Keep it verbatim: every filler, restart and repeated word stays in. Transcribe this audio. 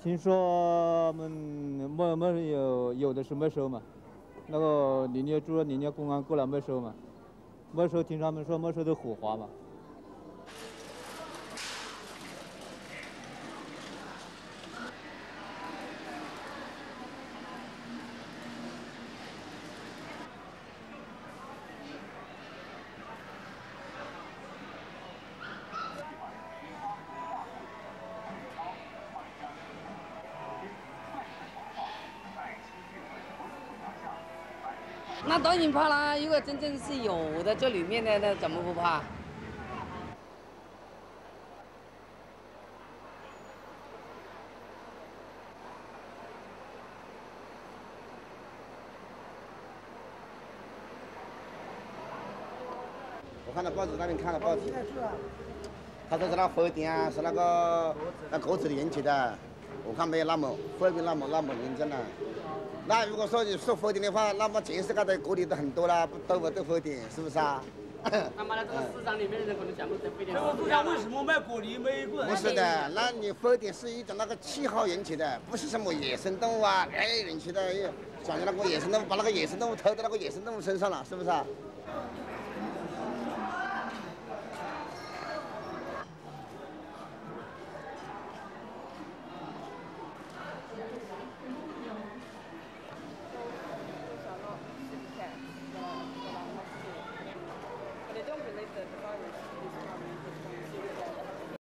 听说我们没没有有的是没收嘛，那个人家主要人家公安过来没收嘛，没收听他们说没收的火花嘛。 那当然怕啦！如果真正是有的这里面的，那怎么不怕？ 我看到报纸那边看了报纸，他说是那火点啊，是那个那鸽子的引起的，我看没有那么会不会那么那么严重呢？那如果说你说火点的话，那么全世界的各地都很多了，不都不都火点，是不是啊？ 那么呢，这个市场里面的人可能全部都非常。 这个国家为什么卖果梨没一个人？ 不是的，那你火点是一种那个气候引起的，不是什么野生动物啊，哎引起的，想着那个野生动物把那个野生动物投到那个野生动物身上了，是不是啊？ They don't relate the virus to this.